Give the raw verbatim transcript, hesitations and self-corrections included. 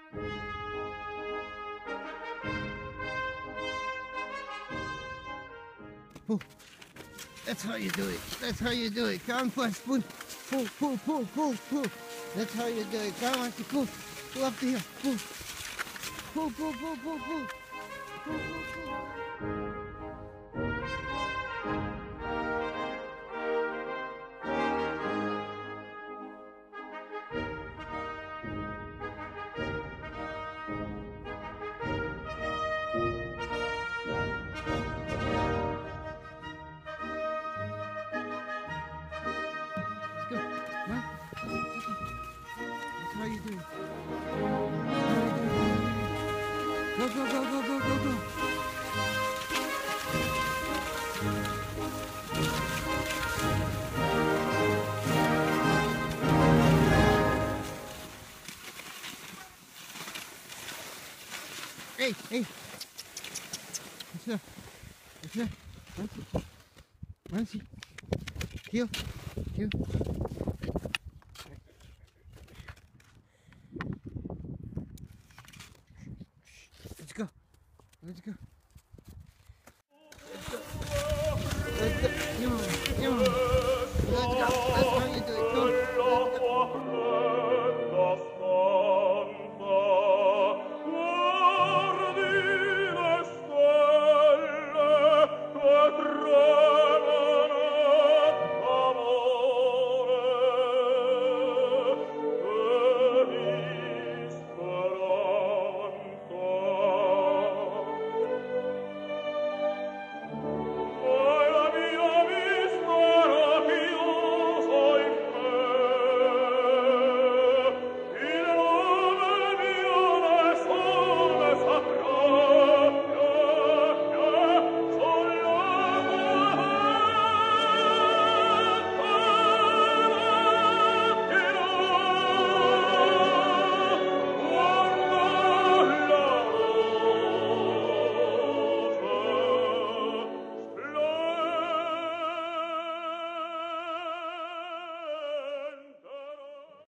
Pull. That's how you do it. That's how you do it. Come on, spoon. Pull, pull, pull, pull, pull. That's how you do it. Come on, pull. Pull up the hill. Pull. Pull, pull, pull, pull, pull. Pull, pull, pull. Go. Come on. That's how you do it. Go, go, go, go, go, go, go. Hey, hey. What's that? What's that? Nancy. Nancy. Heel. Heel.